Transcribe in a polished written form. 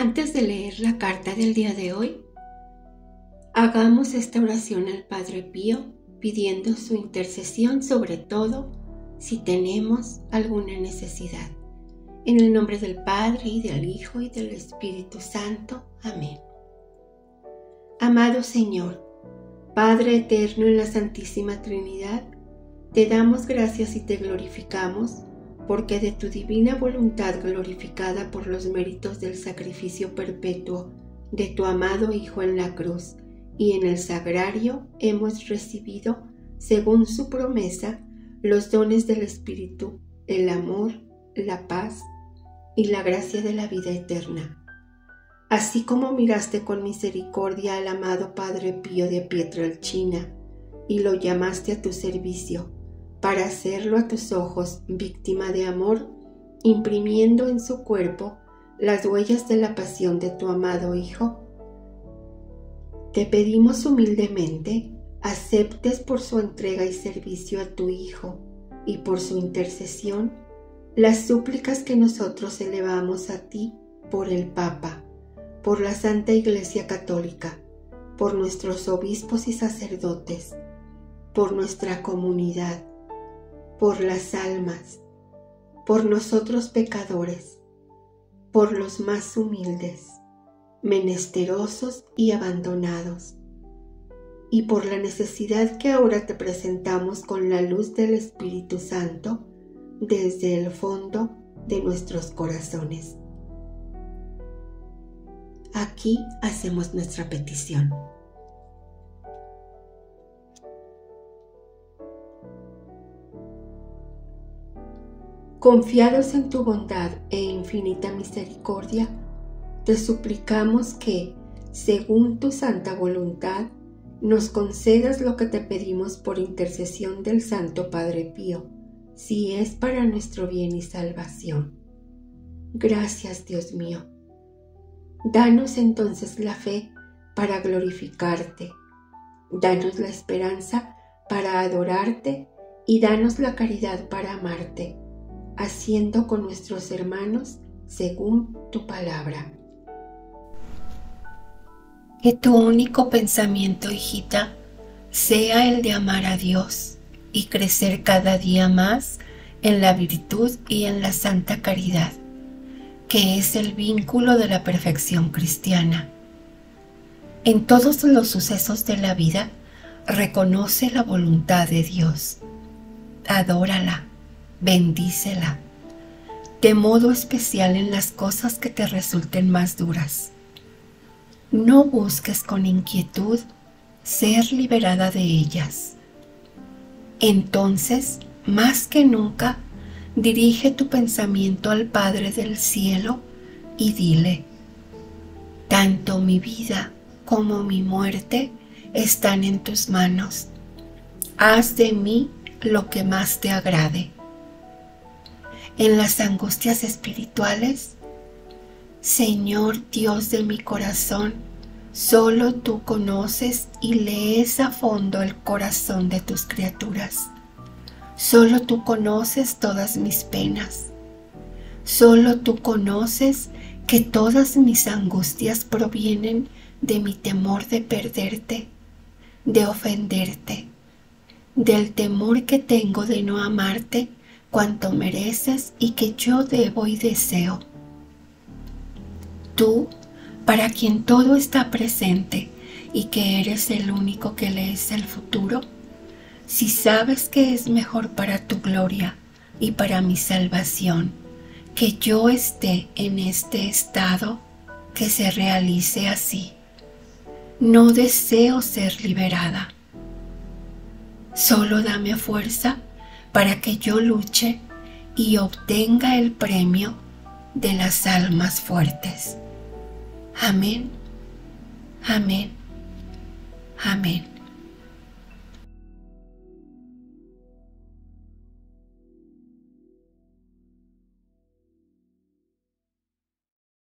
Antes de leer la carta del día de hoy, hagamos esta oración al Padre Pío pidiendo su intercesión, sobre todo si tenemos alguna necesidad. En el nombre del Padre, y del Hijo, y del Espíritu Santo. Amén. Amado Señor, Padre eterno en la Santísima Trinidad, te damos gracias y te glorificamos, porque de tu divina voluntad, glorificada por los méritos del sacrificio perpetuo de tu amado Hijo en la cruz y en el sagrario, hemos recibido, según su promesa, los dones del Espíritu, el amor, la paz y la gracia de la vida eterna. Así como miraste con misericordia al amado Padre Pío de Pietrelcina y lo llamaste a tu servicio, para hacerlo a tus ojos víctima de amor, imprimiendo en su cuerpo las huellas de la pasión de tu amado Hijo, te pedimos humildemente aceptes por su entrega y servicio a tu Hijo y por su intercesión las súplicas que nosotros elevamos a ti por el Papa, por la Santa Iglesia Católica, por nuestros obispos y sacerdotes, por nuestra comunidad, por las almas, por nosotros pecadores, por los más humildes, menesterosos y abandonados, y por la necesidad que ahora te presentamos con la luz del Espíritu Santo desde el fondo de nuestros corazones. Aquí hacemos nuestra petición. Confiados en tu bondad e infinita misericordia, te suplicamos que, según tu santa voluntad, nos concedas lo que te pedimos por intercesión del Santo Padre Pío, si es para nuestro bien y salvación. Gracias, Dios mío. Danos entonces la fe para glorificarte, danos la esperanza para adorarte y danos la caridad para amarte, haciendo con nuestros hermanos según tu palabra. Que tu único pensamiento, hijita, sea el de amar a Dios y crecer cada día más en la virtud y en la santa caridad, que es el vínculo de la perfección cristiana. En todos los sucesos de la vida, reconoce la voluntad de Dios. Adórala, bendícela, de modo especial en las cosas que te resulten más duras. No busques con inquietud ser liberada de ellas. Entonces, más que nunca, dirige tu pensamiento al Padre del cielo y dile: tanto mi vida como mi muerte están en tus manos. Haz de mí lo que más te agrade. En las angustias espirituales, Señor Dios de mi corazón, solo tú conoces y lees a fondo el corazón de tus criaturas. Solo tú conoces todas mis penas. Solo tú conoces que todas mis angustias provienen de mi temor de perderte, de ofenderte, del temor que tengo de no amarte cuanto mereces y que yo debo y deseo. Tú, para quien todo está presente y que eres el único que lees el futuro, si sabes que es mejor para tu gloria y para mi salvación que yo esté en este estado, que se realice así. No deseo ser liberada. Solo dame fuerza para que yo luche y obtenga el premio de las almas fuertes. Amén, amén, amén.